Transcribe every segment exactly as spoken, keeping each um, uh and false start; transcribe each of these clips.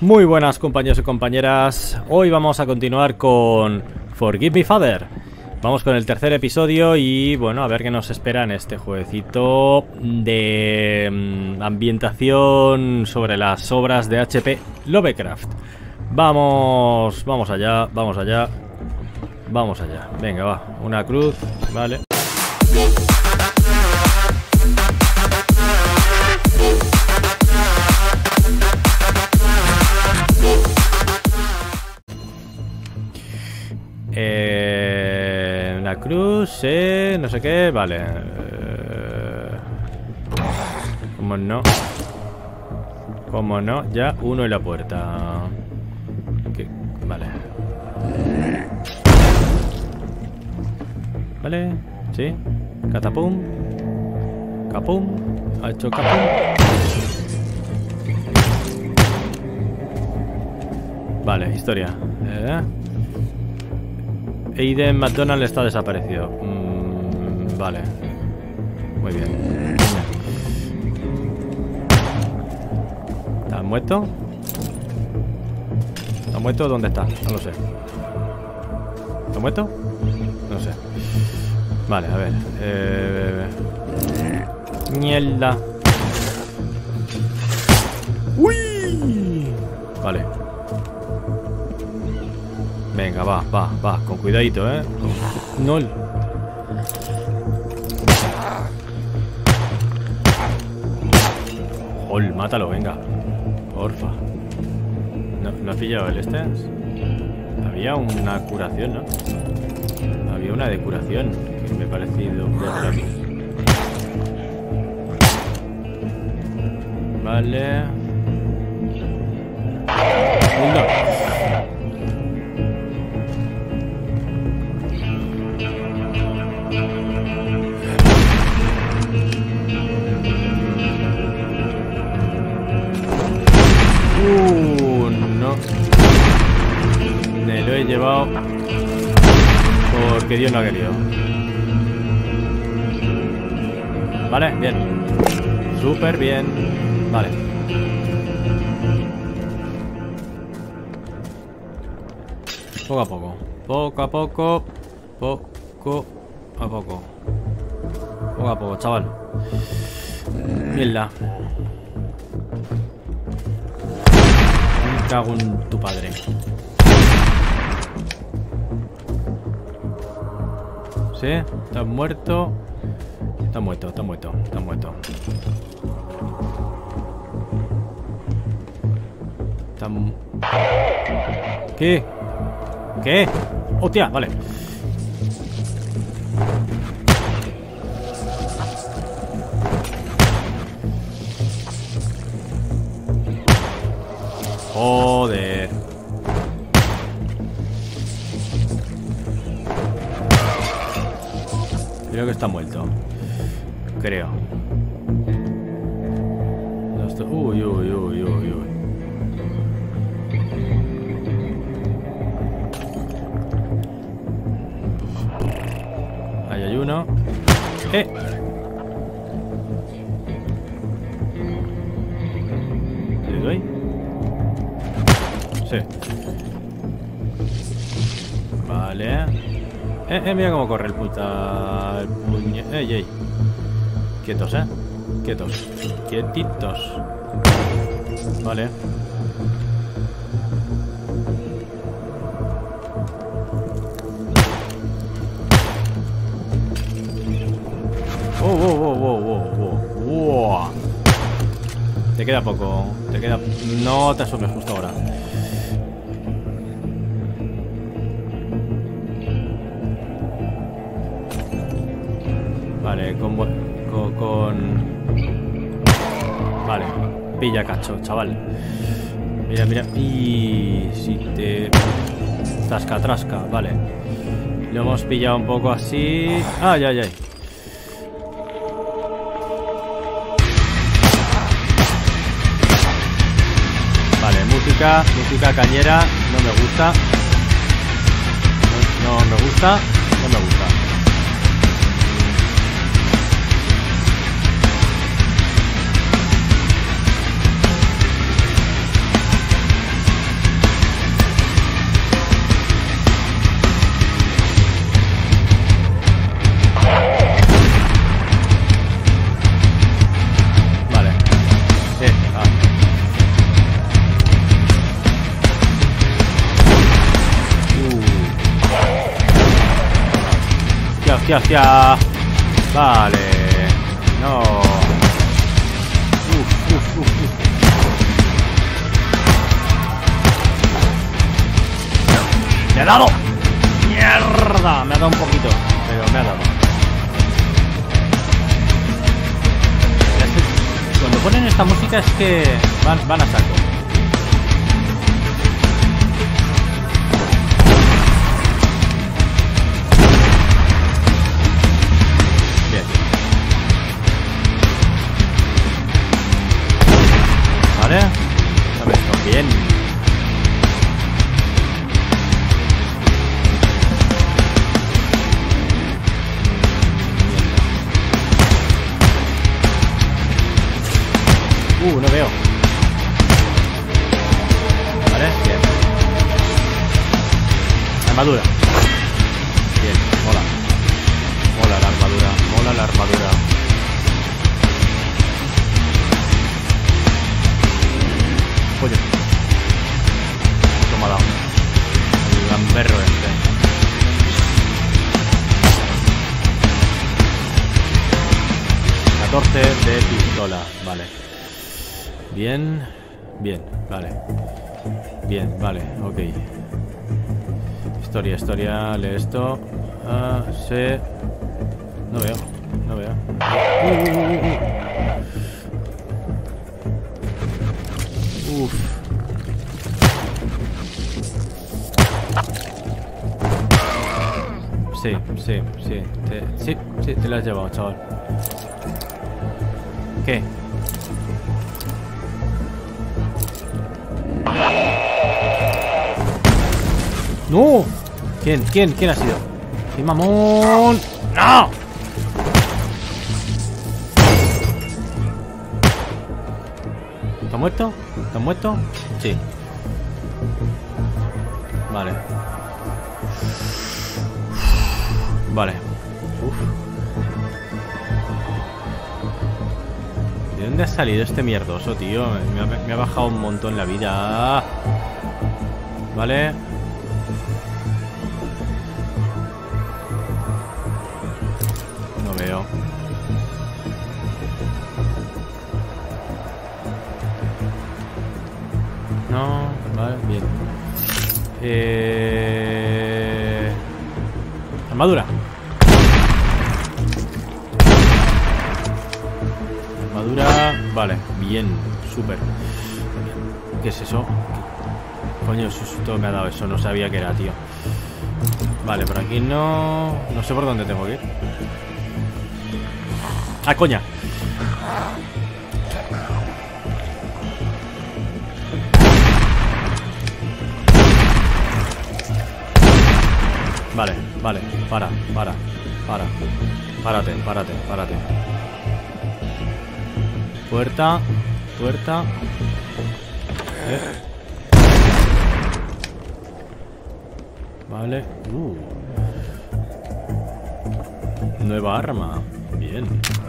Muy buenas compañeros y compañeras. Hoy vamos a continuar con Forgive Me Father. Vamos con el tercer episodio y bueno, a ver qué nos espera en este jueguecito de um, ambientación sobre las obras de H P Lovecraft. Vamos, vamos allá, vamos allá, vamos allá. Venga, va, una cruz, vale. Eh, una cruz, eh, no sé qué, vale. Eh, ¿Cómo no? ¿Cómo no? Ya uno en la puerta. ¿Qué? Vale. Vale, sí. Catapum. Capum. Ha hecho capum. Vale, historia. Eh. Aiden McDonald está desaparecido. Mm, vale. Muy bien. ¿Está muerto? ¿Está muerto? ¿Dónde está? No lo sé. ¿Está muerto? No sé. Vale, a ver. Eh... Mierda. ¡Uy! Vale. Venga, va, va, va, con cuidadito, ¿eh? No. Jol, mátalo, venga. Porfa. ¿No, ¿no has pillado el este? Había una curación, ¿no? Había una de curación que me ha parecido ver. Vale. No. Uh, no. Me lo he llevado porque Dios no ha querido. Vale, bien. Súper bien. Vale. Poco a poco. Poco a poco. Poco a poco. Poco a poco, chaval. Mierda. Me cago en tu padre. ¿Sí? ¿Estás muerto? Está muerto, está muerto, está muerto. Está mu ¿Qué? ¿Qué? ¡Hostia! Vale. Joder. Creo que está muerto. Creo. No está... Uy, uy, uy, uy, uy. Ahí hay uno. ¡Eh! ¿Le doy? Sí. Vale. Eh, eh, mira cómo corre el puta... El puñe... Ey, ey. Quietos, eh. Quietos. Quietitos. Vale. Oh, oh, oh, oh, oh, oh, oh. Te queda poco. Te queda... No te asomes justo ahora. Vale, con, con, con... Vale, pilla cacho, chaval. Mira, mira. Y si te... Trasca, trasca, vale. Lo hemos pillado un poco así. Ay, ay, ay. Vale, música, música cañera. No me gusta. No, no me gusta. No me gusta. hostia, hostia. Vale. No. Uf, uf, uf, uf. ¡Me ha dado! ¡Mierda! Me ha dado un poquito, pero me ha dado. Cuando ponen esta música es que van, van a saco. Bien. Vale. Dame esto. Bien. Uh, no veo. Vale, bien. Armadura. Bien, mola. Mola la armadura, mola la armadura. Coño. Toma, dado. El gamberro este. catorce de pistola, vale. Bien, bien, vale. Bien, vale, ok. Historia, historia, lee esto. Ah, sí. No veo, no veo. Uh, uh, uh. Uf. Sí, sí, sí. Te, sí, sí, te lo has llevado, chaval. ¿Qué? ¡No! ¿Quién? ¿Quién? ¿Quién ha sido? ¡Qué mamón! ¡No! ¿Está muerto? ¿Está muerto? Sí. Vale. Vale. Uf. ¿De dónde ha salido este mierdoso, tío? Me ha, me ha bajado un montón la vida. Vale. No veo. No, vale, bien. Eh... Armadura. Armadura, vale, bien, súper. ¿Qué es eso? Coño, susto me ha dado eso, no sabía que era, tío. Vale, por aquí no... No sé por dónde tengo que ir. ¡Ah, coña! Vale, vale, para, para, para. Párate, párate, párate. Puerta, puerta. Eh. Vale. Uh. Nueva arma. Bien.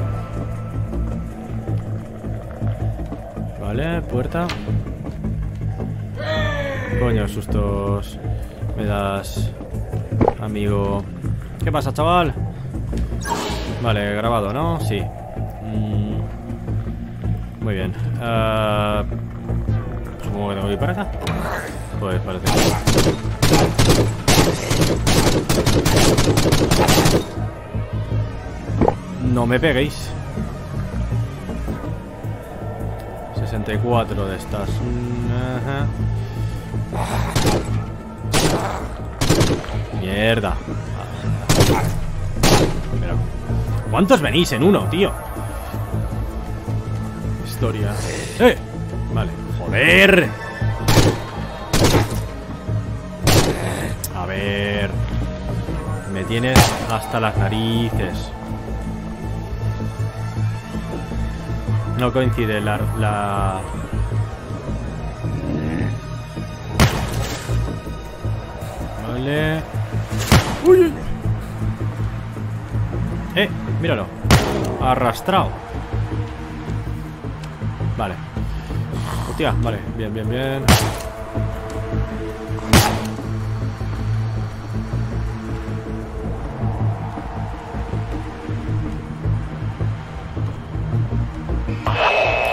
Vale, puerta. Coño, sustos. Me das, amigo. ¿Qué pasa, chaval? Vale, grabado, ¿no? Sí. Mm. Muy bien. Uh, supongo que tengo que ir para acá. Pues parece. No me peguéis. sesenta y cuatro de estas. Ajá. Mierda. Pero, ¿cuántos venís en uno, tío? Historia. ¡Eh! Vale. ¡Joder! A ver. Me tienes hasta las narices. No coincide la... la... Vale. ¡Uy! Uy. Eh, míralo. Arrastrado. Vale. Hostia, vale. Bien, bien, bien.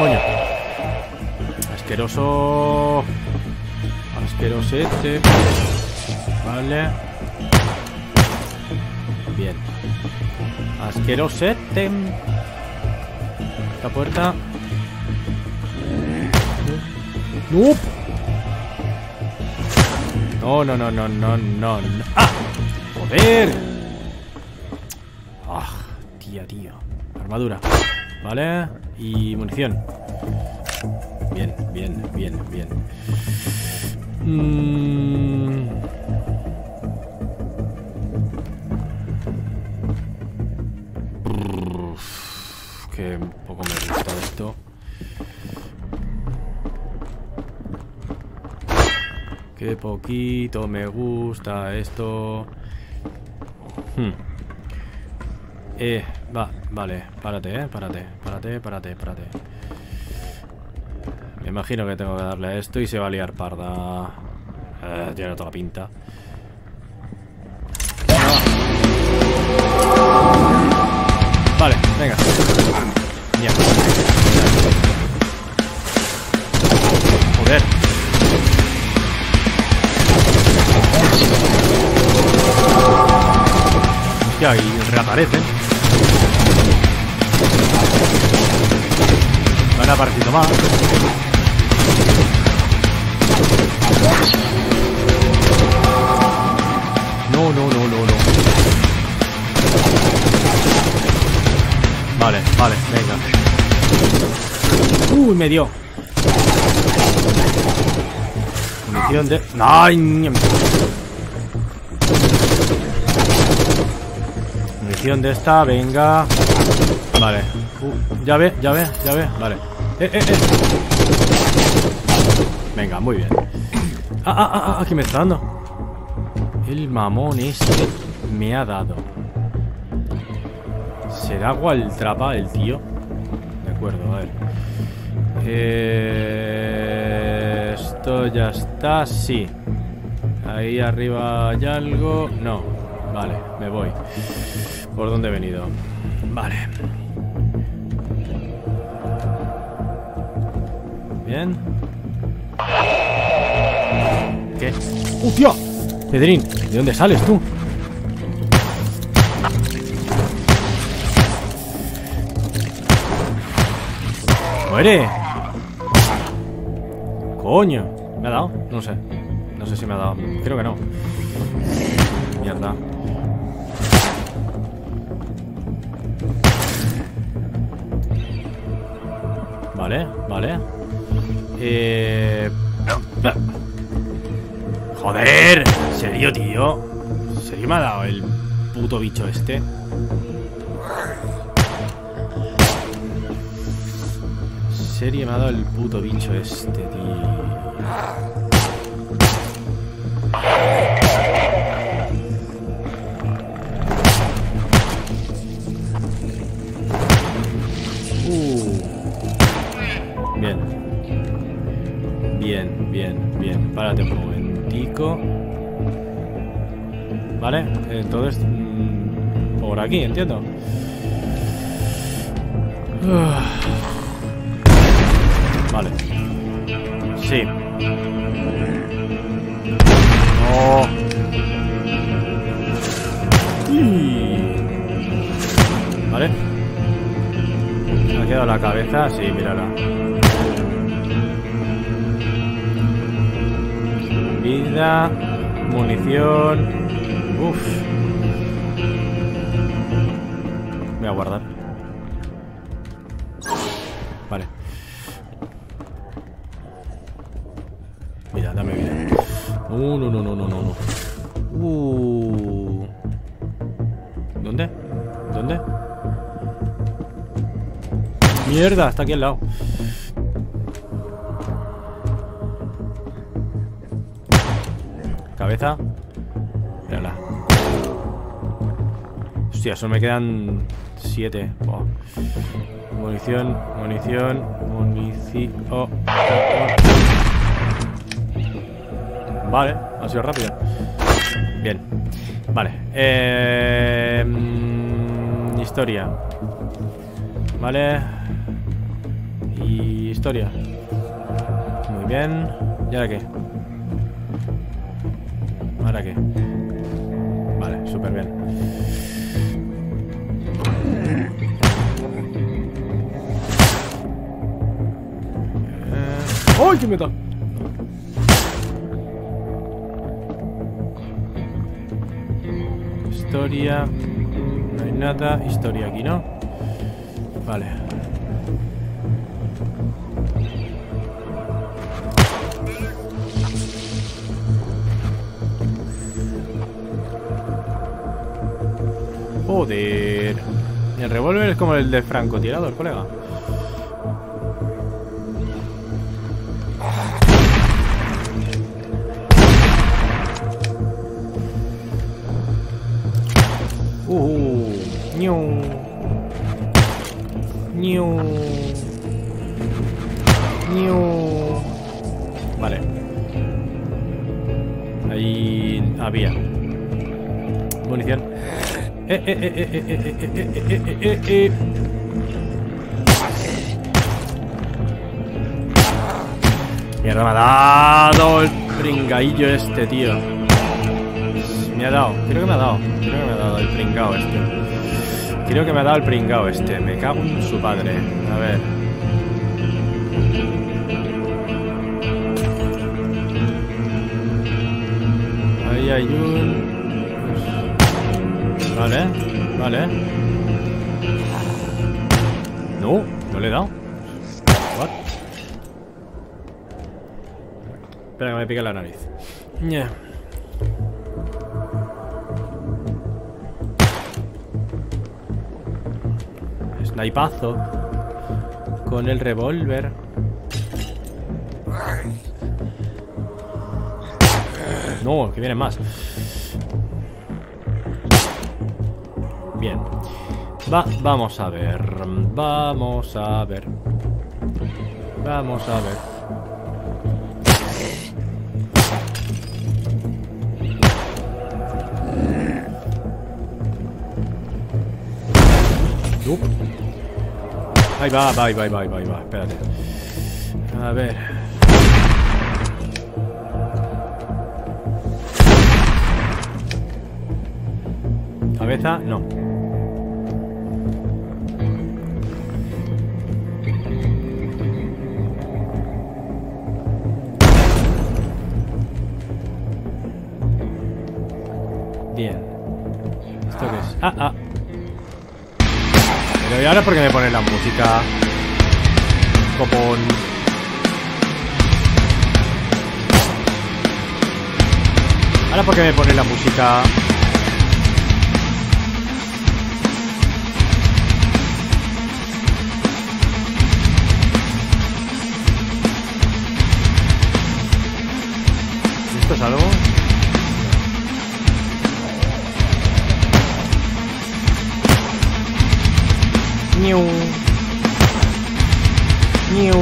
Coño. Asqueroso. Asquerosete. Vale. Bien. Asquerosete. La puerta. ¡No! No, no, no, no, no, no. ¡Ah! ¡Joder! ¡Ah! Tía, tío. Armadura. Vale. Y munición. Bien, bien, bien, bien. Mm. Uf, que un poco me gusta esto. Que poquito me gusta esto. Hmm. Eh, va, vale, párate, eh, párate, párate, párate, párate. Me imagino que tengo que darle a esto y se va a liar parda. Eh, tiene toda la pinta. Vale, venga. Ya. Joder. Hostia, y reaparecen. No han aparecido más. No, no, no, no, no. Vale, vale, venga. Uy, me dio. Munición de... ¡Ay! Munición de esta, venga. Vale. Uh, ya ve, ya ve, ya ve. Vale. Eh, eh, eh. Venga, muy bien. Ah, ah, ah, ah, ¿qué me está dando? El mamón este me ha dado. ¿Será Gualtrapa el tío? De acuerdo, a ver. Eh, esto ya está, sí. Ahí arriba hay algo. No, vale, me voy. ¿Por dónde he venido? Vale. Bien. ¿Qué? ¡Hostia! Pedrín, ¿de dónde sales tú? ¡Muere! ¡Coño! ¿Me ha dado? No sé. No sé si me ha dado. Creo que no. Mierda. Vale, vale. Eh... ¡Joder! ¿En serio, tío? ¿En serio me ha dado el puto bicho este? ¿En serio me ha dado el puto bicho este, tío? Uh. Bien. Bien, bien, bien. Párate un momentico. Vale, entonces mmm, por aquí, entiendo. Uh. Vale. Sí. No. Y... Vale. Me ha quedado la cabeza. Sí, mírala. Vida. Munición. Uf. Voy a guardar. Vale. Mira, dame vida. Uh, no, no, no, no, no, no. Uh. ¿Dónde? ¿Dónde? Mierda, está aquí al lado. Cabeza. Mírala. Hostia, solo me quedan siete. Oh. Munición, munición, munición. Oh. Vale, ha sido rápido. Bien. Vale. Eh, historia. Vale. Y... historia. Muy bien. ¿Y ahora qué? ¿Ahora qué? Vale, súper bien. Eh... ¡Ay, qué me da! Historia. No hay nada. Historia aquí, ¿no? Vale. Joder. El revólver es como el de francotirador, colega. Uh, ñu. Ñu. Ñu. Vale. Ahí había munición. Eh, eh, eh, eh, eh, eh, eh, eh, eh, eh. Mierda, me ha dado el pringaillo este, tío. Me ha dado, creo que me ha dado. Creo que me ha dado el pringao este. Creo que me ha dado el pringao este. Me cago en su padre. A ver. Ahí hay un... Vale, vale. No, no le he dado. What? Espera que me pique la nariz. Yeah. Snipazo con el revólver. No, que vienen más. Bien. Va, vamos a ver. Vamos a ver. Vamos a ver. Uh. Ahí va, va, va, va, va, va. Espérate. A ver. Cabeza, no. Bien. ¿Esto qué es? Ah, ah. Pero ¿y ahora por qué me ponen la música? Copón. ¿Ahora por qué me ponen la música? ¿Esto es algo? Niu. Niu.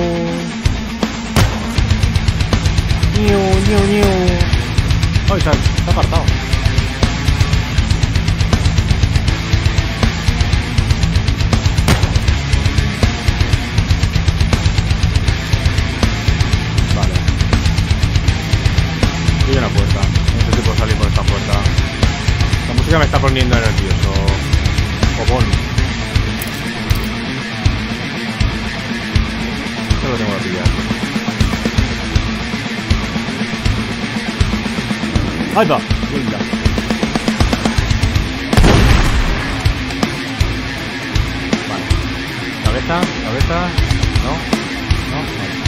Niu, niu, niu. Oh, se ha, se ha apartado. Vale. Hay una puerta. No sé si puedo salir por esta puerta. La música me está poniendo nervioso. Copón. Lo tengo que pillar. Ahí va. Linda. Vale. Cabeza, cabeza. No. No. Vale.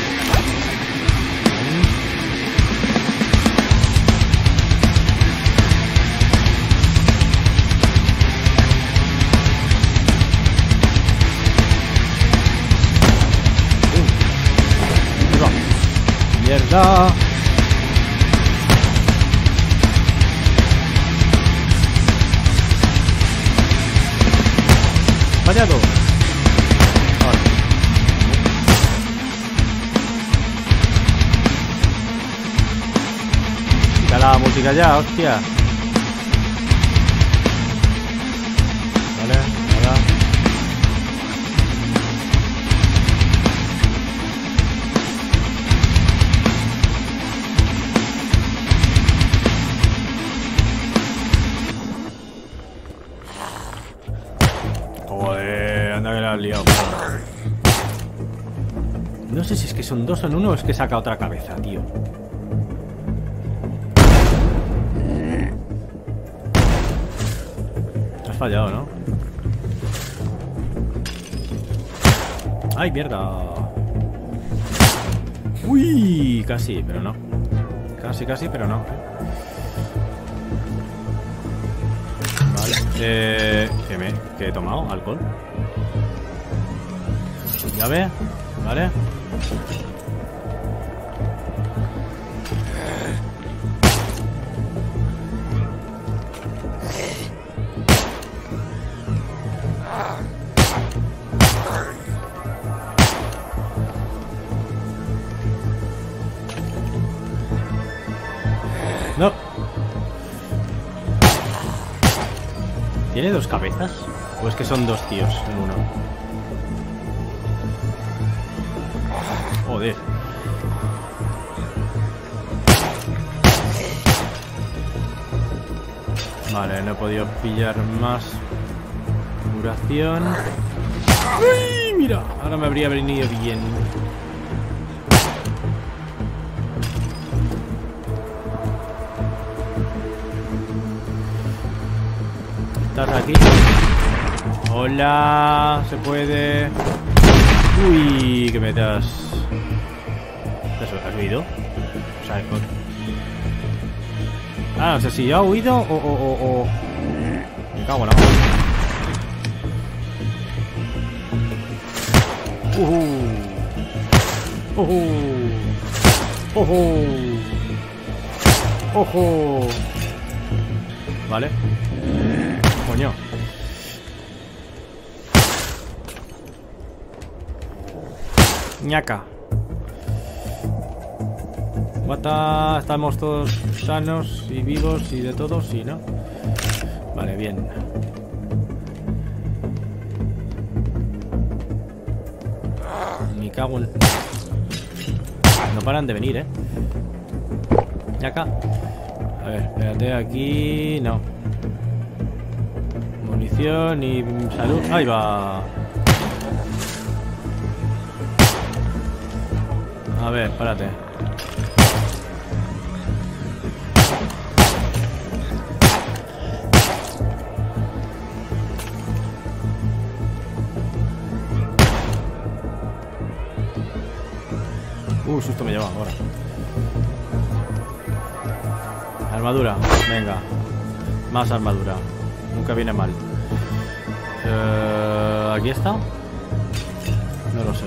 Mierda. Fallado. Ahora. Quita la música ya, hostia. Vale, ahora. sé si es que son dos en uno o es que saca otra cabeza, tío. Has fallado, ¿no? ¡Ay, mierda! ¡Uy! Casi, pero no. Casi, casi, pero no. Vale. Eh, ¿Qué me qué he tomado? ¿Alcohol? Llave. Vale. No. ¿Tiene dos cabezas? ¿O es que son dos tíos en uno? Joder. Vale, no he podido pillar más duración. ¡Uy! Mira, ahora me habría venido bien. ¿Estás aquí? Hola, se puede. Uy, que me das. ¿Has huido? O sea, con... Ah, no sé si yo he huido o, o, o, o... Me cago en la mano. Uh, uh, uh, uh, ojo. Vale. Coño. Ñaca. Guata, estamos todos sanos y vivos y de todo, sí, ¿no? Vale, bien. Me cago en... No paran de venir, ¿eh? Ñaca. A ver, espérate, aquí... No. Munición y salud. Ahí va. A ver, espérate. Uh, susto me lleva ahora. Armadura, venga. Más armadura. Nunca viene mal. Uh, ¿Aquí está? No lo sé.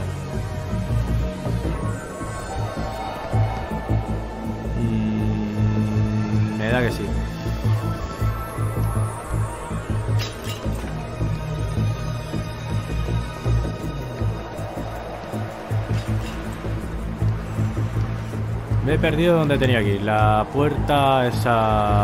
Mm, me da que sí. Me he perdido donde tenía que ir. La puerta esa...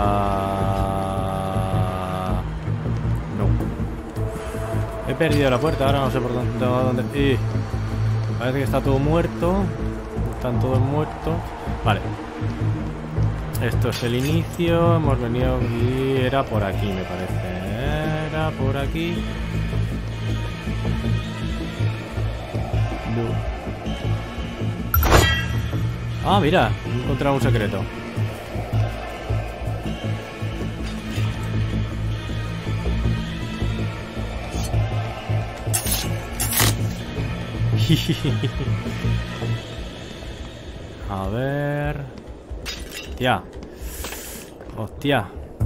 No. He perdido la puerta. Ahora no sé por dónde... dónde... Y... Parece que está todo muerto. Están todos muertos. Vale. Esto es el inicio. Hemos venido aquí. Era por aquí, me parece. Era por aquí. No. Ah, mira, he encontrado un secreto. A ver... Hostia. Hostia.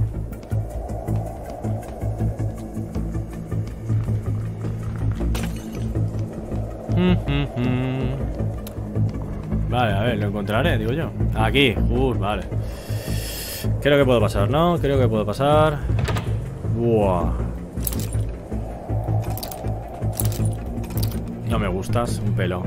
Vale, a ver, lo encontraré, digo yo. Aquí, uh, vale. Creo que puedo pasar, ¿no? Creo que puedo pasar. Buah. No me gustas, un pelo.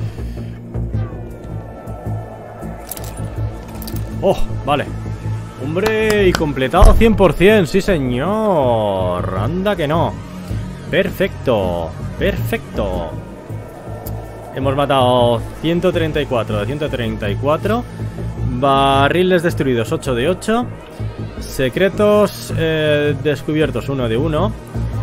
Oh, vale. Hombre, y completado cien por cien, sí señor. Anda que no. Perfecto, perfecto. Hemos matado ciento treinta y cuatro de ciento treinta y cuatro. Barriles destruidos ocho de ocho. Secretos eh, descubiertos uno de uno.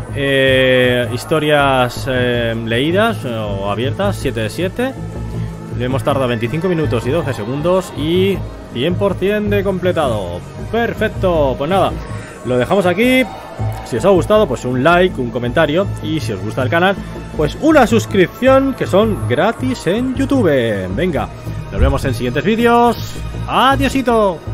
Eh, historias eh, leídas o abiertas siete de siete. Le hemos tardado veinticinco minutos y doce segundos y cien por cien de completado. Perfecto, pues nada, lo dejamos aquí. Si os ha gustado, pues un like, un comentario, y si os gusta el canal, pues una suscripción, que son gratis en YouTube. Venga, nos vemos en siguientes vídeos. Adiósito.